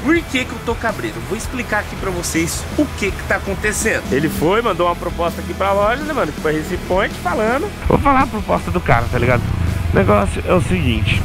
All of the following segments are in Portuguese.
Por que que eu tô cabreiro? Vou explicar aqui pra vocês o que que tá acontecendo. Ele foi, mandou uma proposta aqui pra loja, né, mano? Que foi Racing Point falando. Vou falar a proposta do cara, tá ligado? O negócio é o seguinte.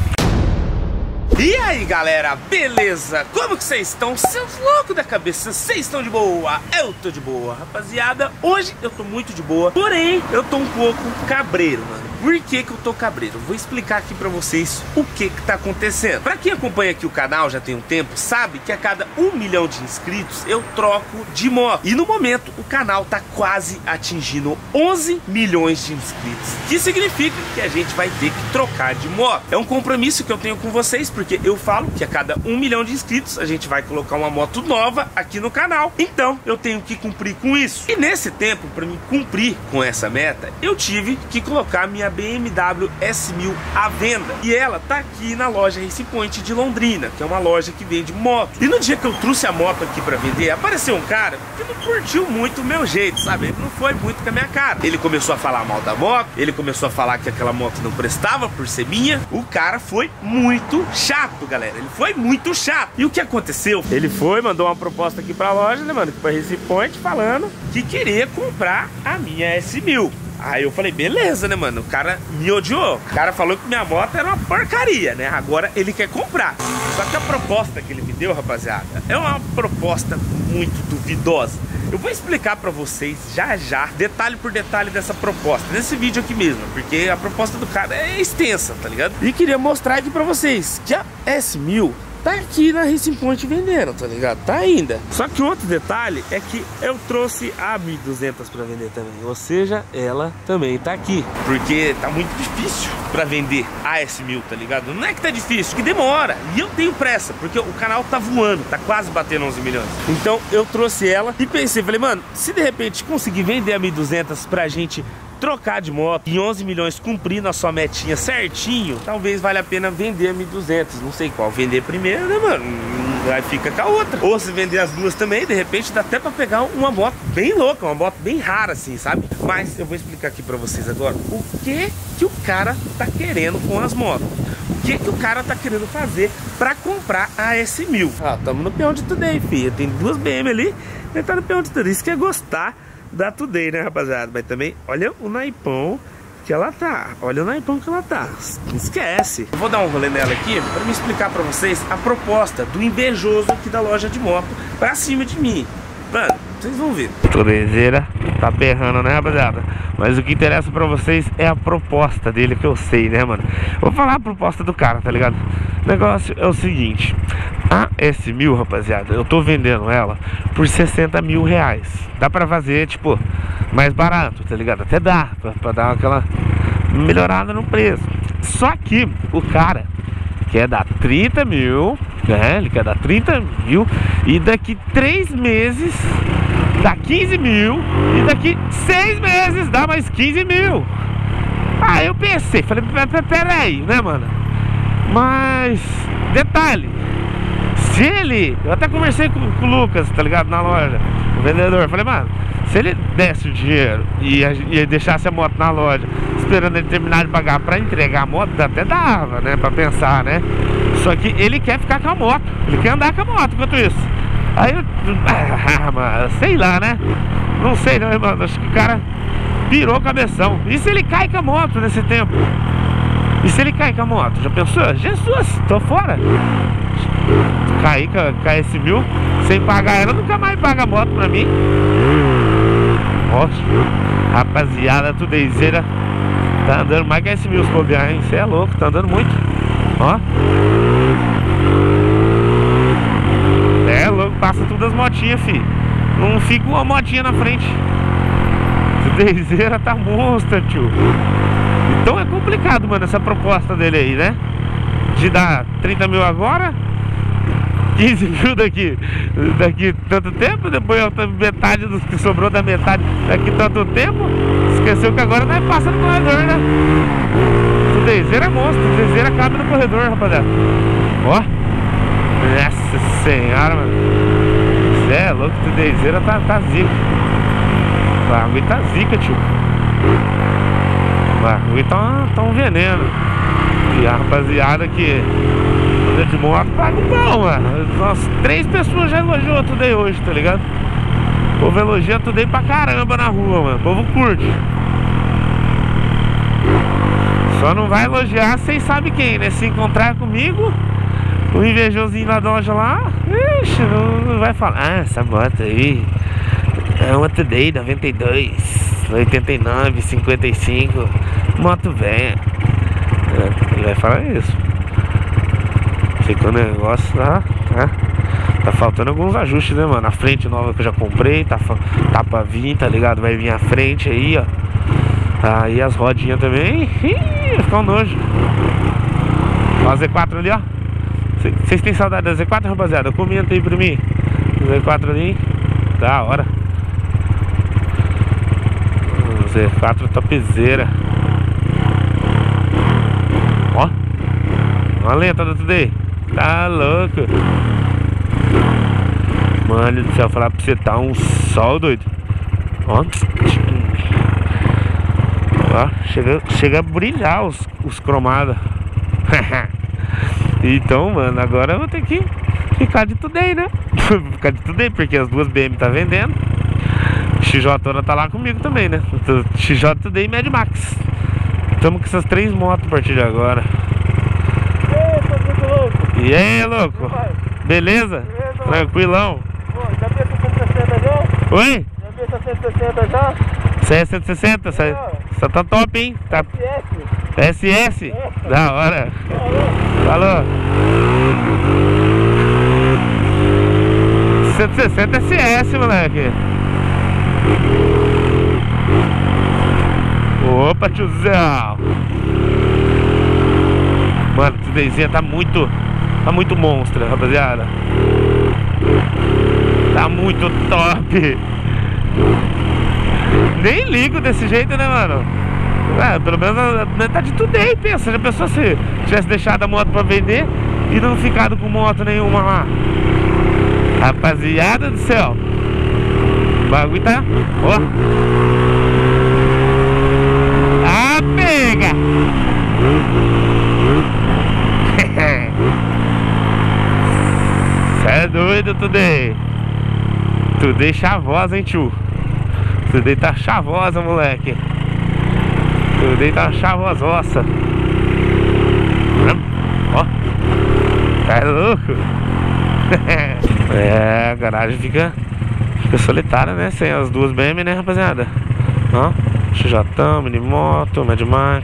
E aí galera, beleza? Como que vocês estão? Seus loucos da cabeça, vocês estão de boa? Eu tô de boa, rapaziada. Hoje eu tô muito de boa, porém eu tô um pouco cabreiro, mano. Por que que eu tô cabreiro? Vou explicar aqui pra vocês o que que tá acontecendo. Pra quem acompanha aqui o canal já tem um tempo, sabe que a cada 1 milhão de inscritos eu troco de moto. E no momento o canal tá quase atingindo 11 milhões de inscritos. Que significa que a gente vai ter que trocar de moto. É um compromisso que eu tenho com vocês, porque eu falo que a cada 1 milhão de inscritos a gente vai colocar uma moto nova aqui no canal. Então eu tenho que cumprir com isso. E nesse tempo, para me cumprir com essa meta, eu tive que colocar minha BMW S1000 à venda. E ela tá aqui na loja Racing Point de Londrina, que é uma loja que vende moto. E no dia que eu trouxe a moto aqui para vender, apareceu um cara que não curtiu muito o meu jeito, sabe? Ele não foi muito com a minha cara. Ele começou a falar mal da moto, ele começou a falar que aquela moto não prestava por ser minha. O cara foi muito chato, galera. Ele foi muito chato. E o que aconteceu? Ele foi, mandou uma proposta aqui pra loja, né, mano? Que foi Racing Point, falando que queria comprar a minha S1000. Aí eu falei, beleza, né, mano? O cara me odiou. O cara falou que minha moto era uma porcaria, né? Agora ele quer comprar. Só que a proposta que ele me deu, rapaziada, é uma proposta muito duvidosa. Eu vou explicar pra vocês já, detalhe por detalhe dessa proposta, nesse vídeo aqui mesmo, porque a proposta do cara é extensa, tá ligado? E queria mostrar aqui pra vocês que a S1000 tá aqui na Racing Point vendendo, tá ligado? Tá ainda. Só que outro detalhe é que eu trouxe a 1200 pra vender também. Ou seja, ela também tá aqui. Porque tá muito difícil pra vender a S1000, tá ligado? Não é que tá difícil, que demora. E eu tenho pressa, porque o canal tá voando, tá quase batendo 11 milhões. Então eu trouxe ela e pensei, falei, mano, se de repente conseguir vender a 1200 pra gente trocar de moto e 11 milhões cumprindo a sua metinha certinho, talvez valha a pena vender a 1200, não sei qual vender primeiro, né, mano? Aí fica com a outra. Ou se vender as duas também, de repente dá até pra pegar uma moto bem louca, uma moto bem rara assim, sabe? Mas eu vou explicar aqui pra vocês agora o que que o cara tá querendo com as motos. O que que o cara tá querendo fazer pra comprar a S1000. Ah, tamo no peão de Today, filha. Tem duas BM ali, ele tá no peão de Today. Isso que é gostar da Today, né, rapaziada? Mas também, olha o naipão que ela tá. Olha o naipão que ela tá. Esquece. Eu vou dar um rolê nela aqui pra me explicar pra vocês a proposta do invejoso aqui da loja de moto pra cima de mim. Mano, vocês vão ver. Todayzeira tá berrando, né, rapaziada? Mas o que interessa pra vocês é a proposta dele, que eu sei, né, mano? Vou falar a proposta do cara, tá ligado? O negócio é o seguinte. A S1000, rapaziada, eu tô vendendo ela por 60 mil reais. Dá pra fazer, tipo, mais barato, tá ligado? Até dá, pra dar aquela melhorada no preço. Só que o cara quer dar 30 mil, né? Ele quer dar 30 mil e daqui 3 meses dá 15 mil e daqui 6 meses dá mais 15 mil. Aí eu pensei, falei, peraí, né, mano? Mas, detalhe, se ele, eu até conversei com o Lucas, tá ligado, na loja, o vendedor, falei, mano, se ele desse o dinheiro e deixasse a moto na loja, esperando ele terminar de pagar pra entregar a moto, até dava, né, pra pensar, né? Só que ele quer ficar com a moto, ele quer andar com a moto enquanto isso. Aí eu, mano, sei lá, né? Não sei não, mano, acho que o cara pirou o cabeção. E se ele cai com a moto nesse tempo? E se ele cai com a moto? Já pensou? Jesus, tô fora. Cair com a S1000 sem pagar ela, nunca mais paga a moto pra mim. Nossa, rapaziada, Todayzeira tá andando mais que a S1000 se bobear, hein? Você é louco, tá andando muito. Ó. É louco, passa todas as motinhas, fi. Não fica uma motinha na frente. Todayzeira tá monstra, tio. Então é complicado, mano, essa proposta dele aí, né? De dar 30 mil agora, 15 mil daqui tanto tempo, depois metade dos que sobrou da metade daqui tanto tempo. Esqueceu que agora nós passa no corredor, né? Todayzeira é monstro, Todayzeira cabe no corredor, rapaziada. Ó, nossa senhora, mano. Cê é louco, Todayzeira tá zica. O bagulho tá zica, tio. O bagulho tá um veneno. E a rapaziada que de moto, pago bom, mano. Nossa, 3 pessoas já elogiou tudo aí hoje, tá ligado? O povo elogia tudo aí pra caramba na rua, mano. O povo curte. Só não vai elogiar, vocês sabem quem, né? Se encontrar comigo, o invejosinho lá da loja lá, ixi, não vai falar. Ah, essa moto aí é uma TDI 92, 89, 55, moto velha. Ele vai falar isso. Ficou o negócio lá, tá faltando alguns ajustes, né, mano? A frente nova que eu já comprei, tá pra vir, tá ligado? Vai vir a frente aí, ó. Aí as rodinhas também, vai ficar um nojo. Ó a Z4 ali, ó. Vocês têm saudade da Z4, rapaziada? Comenta aí pra mim. Z4 ali, da hora. Z4 topzera. Ó, ó a lenta do Today. Tá louco. Mano do céu, falar pra você, tá um sol, doido. Ó, ó, chega a brilhar os cromados. Então, mano, agora eu vou ter que ficar de Today, né? Ficar de Today, porque as duas BM tá vendendo. XJ tá lá comigo também, né? XJ Today e Mad Max. Estamos com essas 3 motos a partir de agora. E aí, louco? Beleza? Tranquilão. Já viu essa 160 já? Oi? Já viu essa 160 já? Você é 160? Você tá top, hein? Tá... SS? Da hora. Falou. 160 SS, moleque. Opa, tiozão. Mano, o Todayzinha tá muito monstro, rapaziada. Tá muito top. Nem ligo desse jeito, né, mano? Pelo menos tá de Today, pensa. Já pensou se tivesse deixado a moto pra vender e não ficado com moto nenhuma lá? Rapaziada do céu, o bagulho tá... Ó, pega! Cê é doido, Today. Today chavosa, hein, tio? Today tá chavosa, moleque. Today tá chavosossa. Ó, tá louco? É, a garagem fica solitária, né? Sem as duas BM, né, rapaziada? Ó, XJ, Minimoto, Mad Max.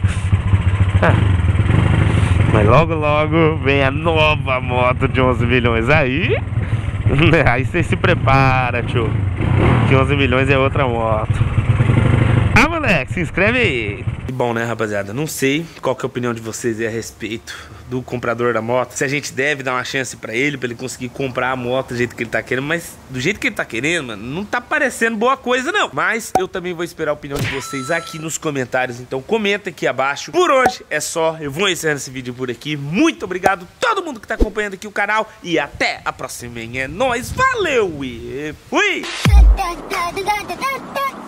Mas logo vem a nova moto de 11 milhões aí. Aí você se prepara, tio, que 11 milhões é outra moto. Ah, moleque, se inscreve aí. Bom, né, rapaziada? Não sei qual que é a opinião de vocês aí a respeito do comprador da moto. Se a gente deve dar uma chance pra ele conseguir comprar a moto do jeito que ele tá querendo. Mas do jeito que ele tá querendo, mano, não tá parecendo boa coisa, não. Mas eu também vou esperar a opinião de vocês aqui nos comentários. Então comenta aqui abaixo. Por hoje é só. Eu vou encerrar esse vídeo por aqui. Muito obrigado a todo mundo que tá acompanhando aqui o canal. E até a próxima. É nóis. Valeu e fui!